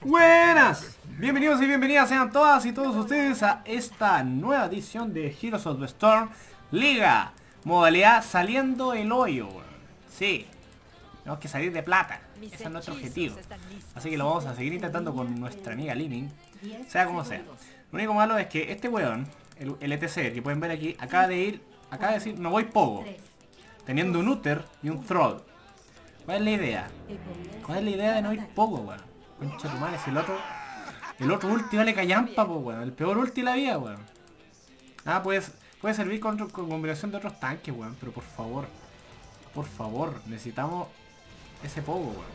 Buenas, bienvenidos y bienvenidas sean todas y todos ustedes a esta nueva edición de Heroes of the Storm Liga, modalidad saliendo el hoyo. Sí, tenemos que salir de plata, ese es nuestro objetivo. Así que lo vamos a seguir intentando con nuestra amiga Living, sea como sea. Lo único malo es que este weón, el ETC que pueden ver aquí, acaba de decir no voy pogo, teniendo un Uther y un Troll. ¿Cuál es la idea? ¿Cuál es la idea de no ir poco, weón? Concha tu madre, si el otro ulti vale callampa, po, weón. El peor ulti de la vida, weón. Ah, puede servir con combinación de otros tanques, weón. Pero por favor, necesitamos ese pogo, weón.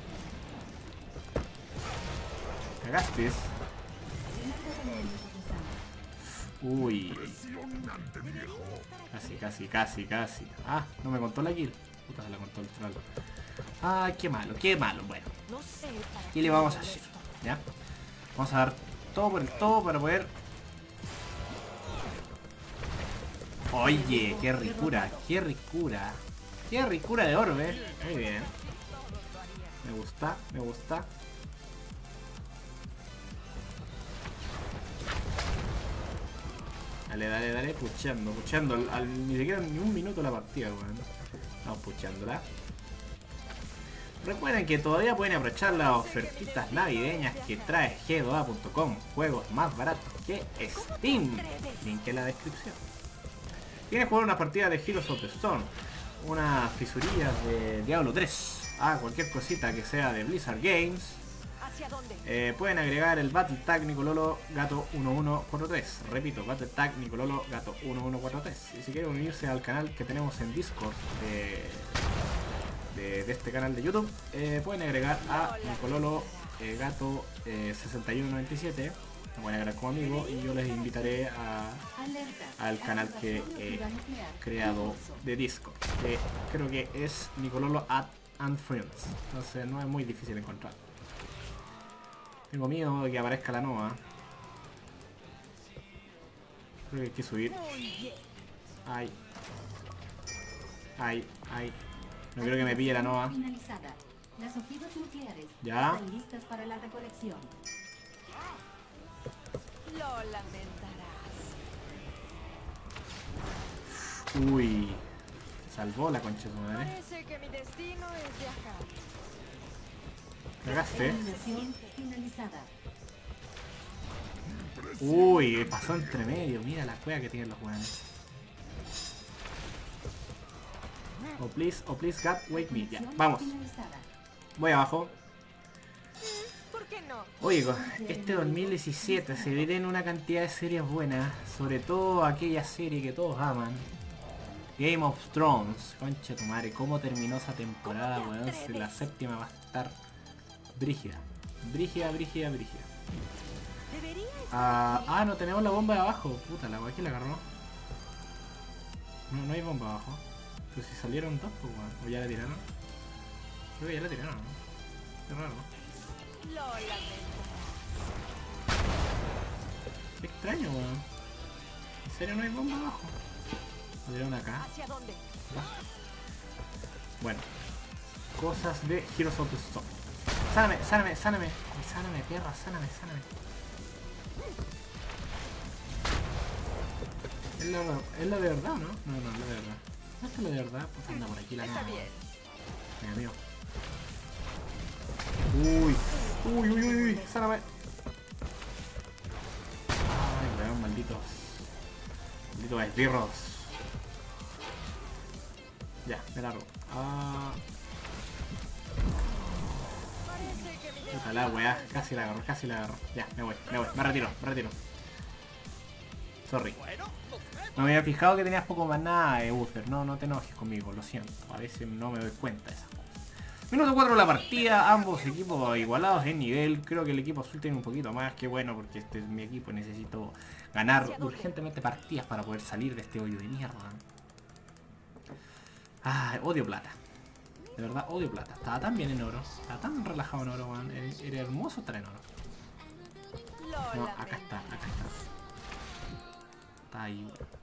Cagaste. Uy. Casi. Ah, no me contó la kill. Puta, se la contó el troll. Ay, qué malo. Bueno. Y le vamos a hacer, ¿ya? Vamos a dar todo por el todo para poder... Oye, qué ricura de orbe. Muy bien. Me gusta. Dale, puchando. Ni siquiera ni un minuto la partida, weón. Vamos puchándola. Recuerden que todavía pueden aprovechar las ofertitas navideñas que trae G2A.com, juegos más baratos que Steam, link en la descripción. ¿Quieres jugar una partida de Heroes of the Storm? Una fisurilla de Diablo 3, cualquier cosita que sea de Blizzard Games, pueden agregar el Battle Tag Nicololo Gato 1143. Repito, Battle Tag Nicololo Gato 1143. Y si quieren unirse al canal que tenemos en Discord de este canal de YouTube, pueden agregar a Nicololo Gato 6197. Me pueden agregar como amigo y yo les invitaré al canal que he creado de Discord, que creo que es Nicololo and Friends. Entonces no es muy difícil encontrar. Tengo miedo de que aparezca la Nova. Creo que hay que subir. Ay. No quiero que me pille la Nova. Ya. Uy. Se salvó la concha de su madre. Cagaste. Uy, pasó entre medio. Mira la cueva que tienen los weones. Oh please God, wake me. Ya, vamos. Voy abajo. Oye, este 2017 se vienen una cantidad de series buenas. Sobre todo aquella serie que todos aman, Game of Thrones. Concha tu madre, cómo terminó esa temporada, weón. Si la séptima va a estar brígida. No tenemos la bomba de abajo. Puta, la weá, ¿quién la agarró? No hay bomba abajo. Pero si salieron dos, pues weón. ¿O ya la tiraron? Creo que ya la tiraron, ¿no? Qué raro. Qué extraño, weón. ¿En serio no hay bomba abajo? ¿La tiraron acá? Bueno. Cosas de Heroes of the Storm. Sáname, perra, sáname. ¿Es la de verdad o no? No, es la de verdad. No es la de verdad, pues anda por aquí la Nova. Mira, mío. Uy, sáname. Ay, weón, malditos esbirros. Ya, me largo. Puta la weá, casi la agarro. Ya, me voy, me retiro. Sorry. No me había fijado que tenías poco más nada de Uther. No te enojes conmigo, lo siento. A veces no me doy cuenta de esas cosas. Minuto 4 de la partida, ambos equipos igualados en nivel. Creo que el equipo azul tiene un poquito más, que bueno, porque este es mi equipo. Necesito ganar urgentemente partidas para poder salir de este hoyo de mierda. Odio plata. De verdad, odio plata. Estaba tan bien en oro. Estaba tan relajado en oro, man. Era hermoso estar en oro. No, acá está. Está ahí, weón.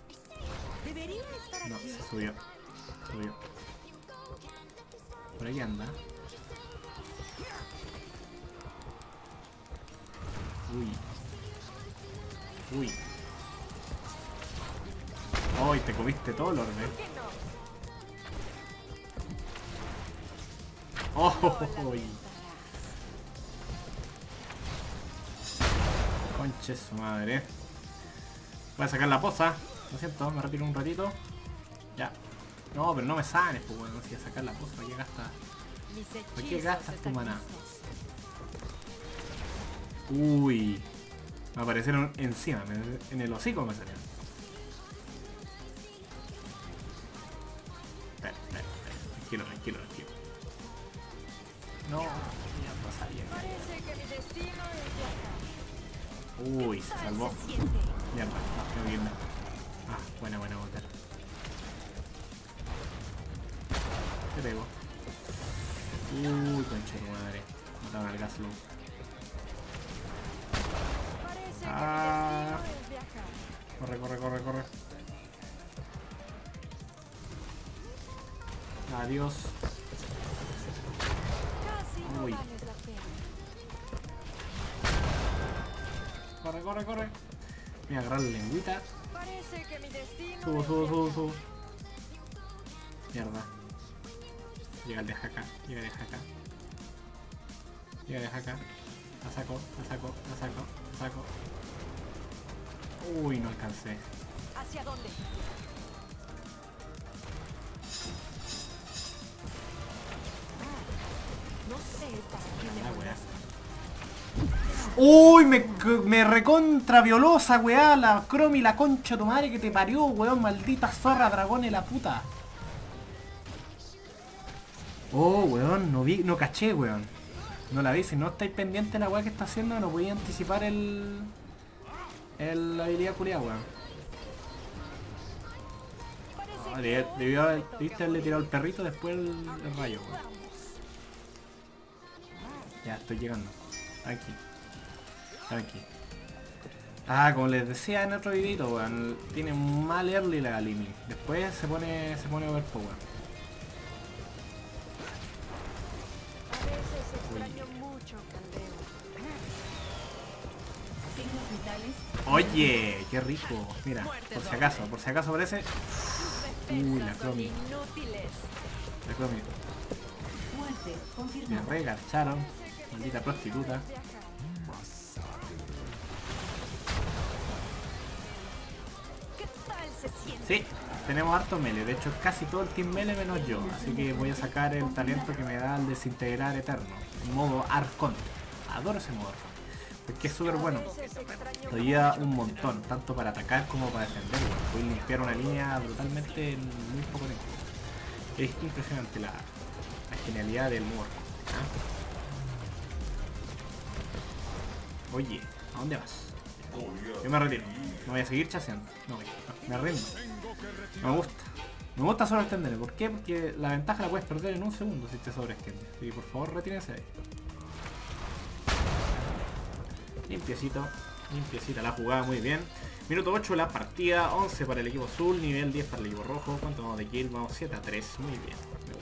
No, se subió. Por ahí anda. Uy. Uy. Uy, te comiste todo el orbe. Oh, uy. Conche su madre. Voy a sacar la poza. Lo siento, me retiro un ratito. Ya. No, pero no me sanes, pues bueno, si a sacar la poza, ¿para qué gastas? ¿Para qué gastas tu maná? Uy. Me aparecieron encima, en el hocico me salieron. Espera. Tranquilo. No, ya pasaría. Uy, se salvó. Mierda, tengo que irme. Ah, buena botar. Te pego. Uy, concha de madre. Mataron al Gaslow. Ah. Corre. Adiós. Uy. Corre. Voy a agarrar la lengüita. Subo. Mierda. Llega el de Haka. La saco. Uy, no alcancé. ¿Hacia dónde? No sé para qué me mandaste. Uy, me recontra violosa, weá, la Chromie, la concha de tu madre que te parió, weón, maldita zorra dragón de la puta. Oh, weón, no caché, weón. No la vi, si no estáis pendiente de la weá que está haciendo, no podía anticipar la habilidad culiada, weón. Oh, debiste haberle tirado el perrito después el rayo, weón. Ya, estoy llegando. Aquí. Ah, como les decía en otro videito, weón, tiene mal early la Limi. Después se pone overpower. A veces extraño mucho Caldeo. Signos vitales. Oye, qué rico. Mira, por si acaso parece. Uy, la Chromie. Me regarcharon. Maldita prostituta. Sí, tenemos harto melee. De hecho, casi todo el team melee menos yo. Así que voy a sacar el talento que me da el desintegrar eterno. En modo Arcon. Adoro ese modo Arcon. Porque es súper bueno. Lo ayuda un montón, tanto para atacar como para defender. Voy a limpiar una línea brutalmente en muy poco tiempo. Es impresionante la genialidad del modo Arcon. Oye, ¿a dónde vas? Yo me retiro. No voy a seguir chaseando. No, me rindo. Me gusta sobreextenderme. ¿Por qué? Porque la ventaja la puedes perder en un segundo si te sobreextiendes. Así que por favor retírense ahí. Limpiecita la jugada, muy bien. Minuto 8 la partida, 11 para el equipo azul, nivel 10 para el equipo rojo. ¿Cuánto vamos de kill? Vamos 7-3, muy bien.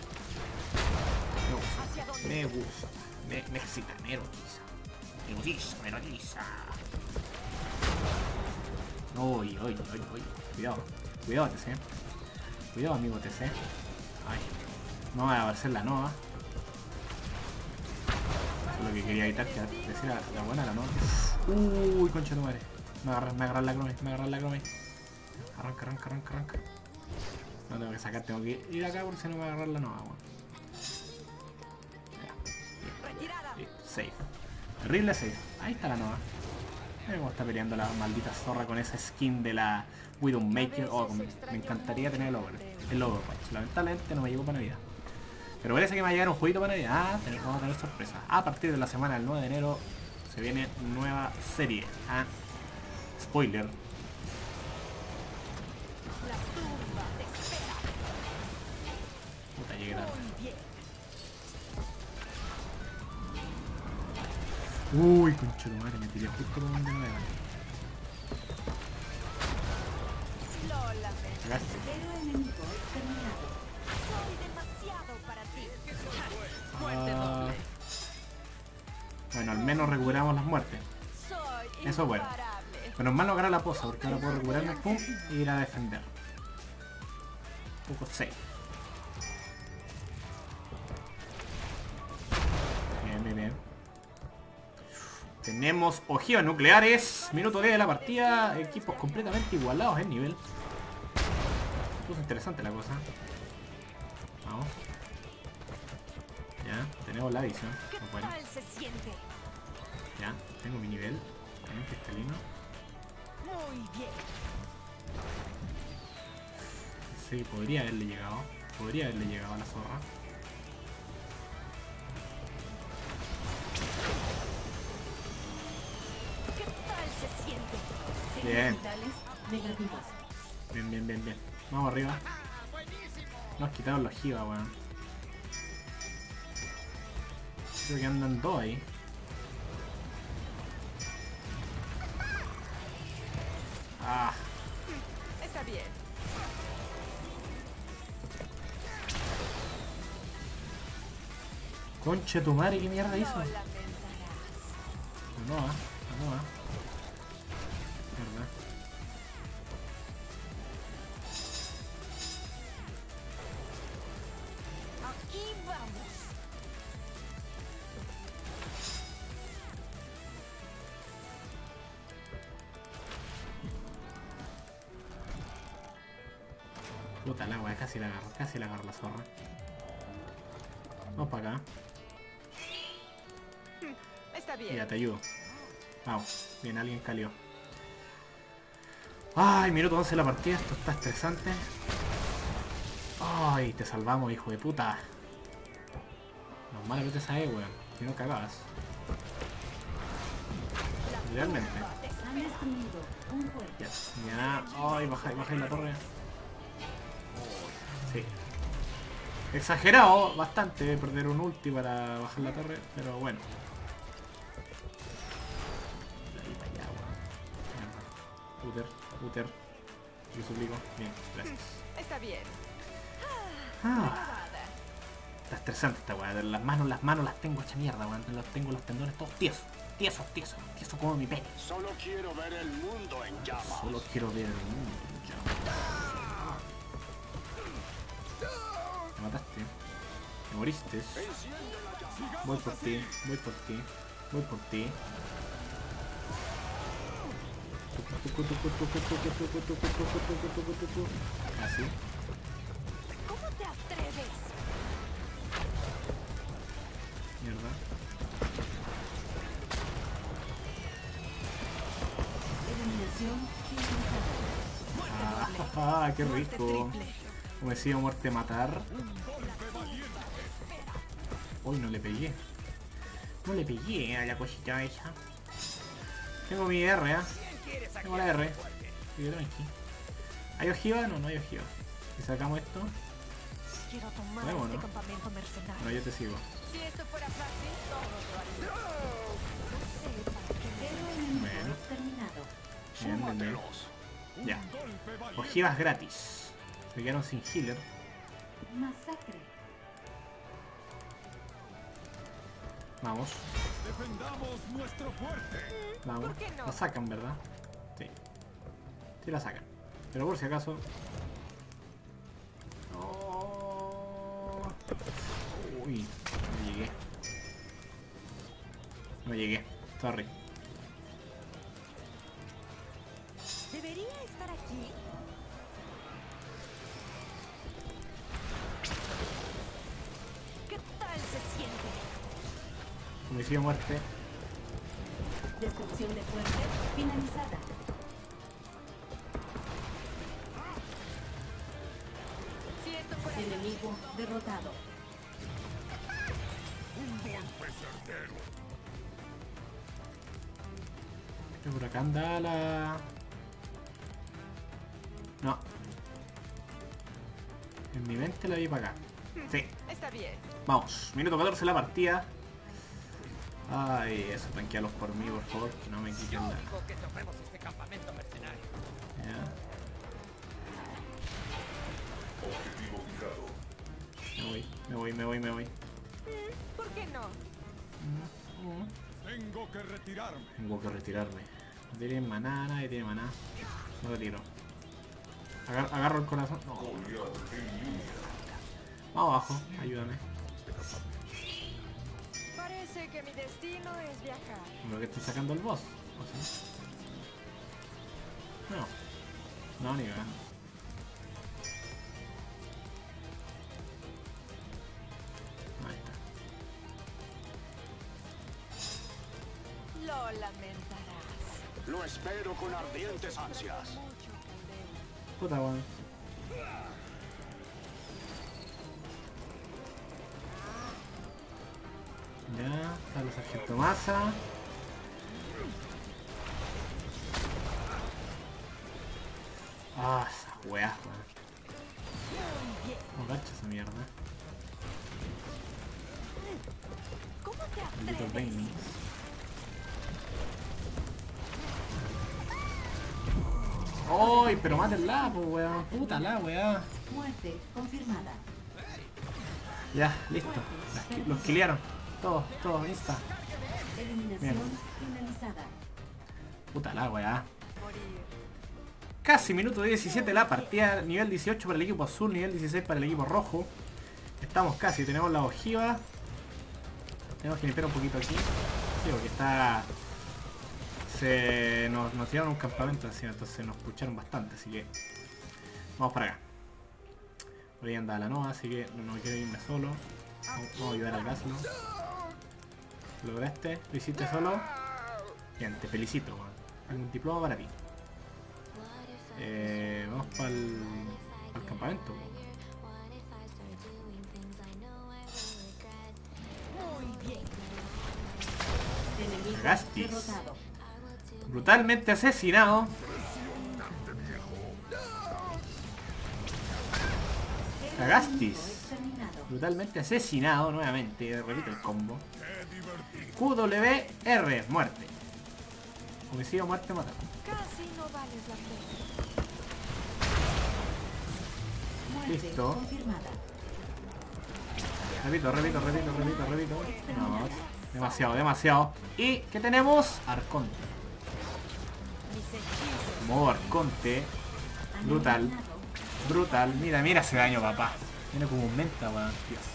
Me gusta. Me excita, me erotiza. Me erotiza. Uy. Cuidado, TC. Cuidado, amigo TC. Ay. No va a aparecer la nova. Eso es lo que quería evitar, que decir la buena la nova. Uy, concha de tu madre. Me agarrar la Chromie. Arranca. No tengo que sacar, tengo que ir acá porque si no me va a agarrar la nova, weón. Safe. Terrible safe. Ahí está la nova. Mira cómo está peleando la maldita zorra con esa skin de la Widowmaker. Oh, me encantaría tener el Overwatch. Lamentablemente no me llegó para Navidad. Pero parece que me va a llegar un jueguito para Navidad. Ah, vamos a tener sorpresa. A partir de la semana del 9 de enero se viene nueva serie. Ah, spoiler. Puta, llegué tarde. Uy, concha de madre, me tiré justo por donde no era. Bueno, al menos recuperamos las muertes. Eso es bueno. Menos mal no agarrar la posa, porque ahora puedo recuperarme, pum, y ir a defender. Un poco safe. Bien, bien, bien. Tenemos ojivas nucleares. Minuto 10 de la partida. Equipos completamente igualados en nivel. Se puso interesante la cosa. Vamos. Ya, tenemos la visión. Bueno. Ya, tengo mi nivel. También cristalino. Muy bien. Sí, podría haberle llegado. Podría haberle llegado a la zorra. ¿Qué tal se siente? Bien. Vitales negativas. Bien, bien, bien, bien. Vamos arriba. Nos quitaron los ojiva, weón. Creo que andan dos ahí. Ah, Está bien. conche tu madre, ¿qué mierda hizo? Lo lamentarás. No va, no va. Mierda. Aquí vamos. Puta la wea, casi la agarro la zorra. Vamos para acá. Está bien. Ya, te ayudo. Vamos, bien, alguien calió. Ay, minuto 11 de la partida, esto está estresante. Ay, te salvamos, hijo de puta. Normal que te sabes, weón. Si no cagabas. Realmente. Han destruido un juego. Ya, ya. Ay, baja la torre. Sí. Exagerado bastante perder un ulti para bajar la torre, pero bueno. Uter. Yo suplico. Bien, gracias. Está bien. Ah, está estresante esta weá. Las manos las tengo hecha mierda, weón. Tengo los tendones todos tiesos. Tiesos como mi pene. Solo quiero ver el mundo en llamas. Solo quiero ver el mundo en llamas. Me mataste. Me moriste. Voy por ti. Así. ¿Cómo te atreves? Mierda. Eliminación Ah, qué rico. Como decía, muerte matar. Uy, no le pegué. No le pegué a la cosita esa. Tengo mi R, Tengo la R. Sigue tranqui. ¿Hay ojiva? No, no hay ojiva. Si sacamos esto, Quiero tomar Bueno, este ¿no? campamento mercenario. bueno, yo te sigo. Si esto fuera fácil, todos lo harían. No sé para qué. Bueno. Terminado. Bien, bien, bien. Ya. Ojivas gratis. Se quedaron sin healer. Masacre. Vamos. Defendamos nuestro fuerte. Vamos. ¿Por qué no? La sacan, ¿verdad? Sí. Sí la sacan. Pero por si acaso. No. Uy, no llegué. No llegué. Sorry. ¿Debería estar aquí? ¿Qué tal se siente? Homicidio muerte. Destrucción de fuerte finalizada. Si esto fuera enemigo derrotado. Por acá anda la... No. En mi mente la vi para acá. Sí. Está bien. Vamos. Minuto 14 la partida. Ay, eso, tranquilos por mí, por favor. Que no me quiten la... que tomemos este campamento mercenario. Ya. Me voy. ¿Por qué no? Tengo que retirarme. Tengo que retirarme. No tiene maná, nadie tiene maná. No retiro. Agarro el corazón. No. Vamos abajo, ayúdame. Parece que mi destino es viajar. Creo que estoy sacando el boss. ¿O sí? No. No, ni vean. Ahí está. Lo lamentarás. Lo espero con ardientes ansias. Mucho poder. Puta weón. Ya, está el sargento Massa. Ah, esa weá, weón. No gacha esa mierda. ¿Cómo te Maldito atreves? Baileys. ¡Ay, pero mátenla, pues weón! ¡Puta la weá! Muerte confirmada. Ya, listo. Los killearon. Todos, insta. Eliminación Mierda. finalizada. Puta la weá. Morir. Casi minuto 17 la partida. Nivel 18 para el equipo azul, nivel 16 para el equipo rojo. Estamos casi, tenemos la ojiva. Tenemos que limpiar un poquito aquí. Sí, porque está... Nos tiraron un campamento encima, entonces nos pucharon bastante, así que... Vamos para acá. Por ahí anda la Nova, así que no quiero irme solo. Vamos a ayudar al Gaslo. ¿Lo lograste? ¿Lo hiciste solo? Bien, te felicito, weón. Tengo un diploma para ti. Vamos para el campamento. Muy bien. Enemigo Cagastis. derrotado. Brutalmente asesinado. Cagastis. Exterminado. Brutalmente asesinado nuevamente. Repito el combo. QWR. Muerte. Homicidio, muerte, mata. Casi no vales la pena. Muerte Listo. confirmada. Repito. No, demasiado. ¿Y qué tenemos? Arconte. Mis hechizos. Modo Arconte. Brutal. Brutal. Mira ese daño, papá. Mira como aumenta, weón.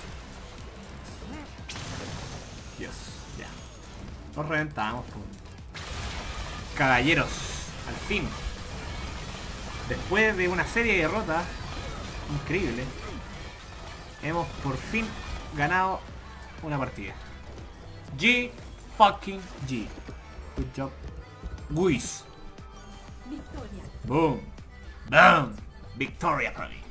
Dios, ya. Nos reventamos, pues. Caballeros, al fin. Después de una serie de derrotas increíble, hemos por fin ganado una partida. G fucking G. Good job. Guis. Victoria. Boom. Boom. Victoria para mí.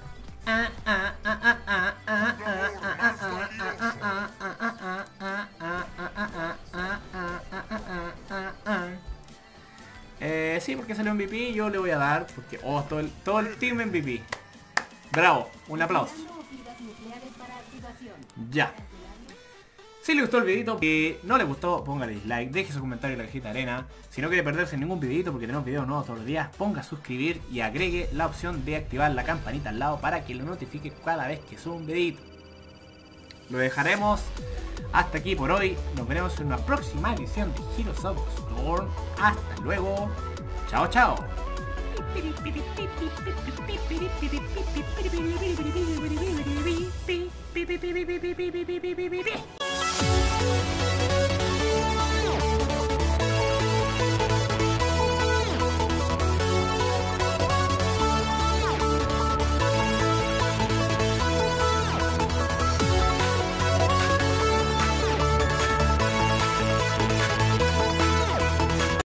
Sí, porque salió MVP, yo le voy a dar, porque todo el team MVP. Bravo, un aplauso. Activando fibras nucleares para activación. Ya. Si le gustó el videito, que no le gustó, póngale dislike, deje su comentario en la cajita de arena. Si no quiere perderse ningún videito, porque tenemos videos nuevos todos los días, ponga suscribir y agregue la opción de activar la campanita al lado para que lo notifique cada vez que suba un videito. Lo dejaremos hasta aquí por hoy. Nos veremos en una próxima edición de Heroes of the Storm. Hasta luego. Chao, chao.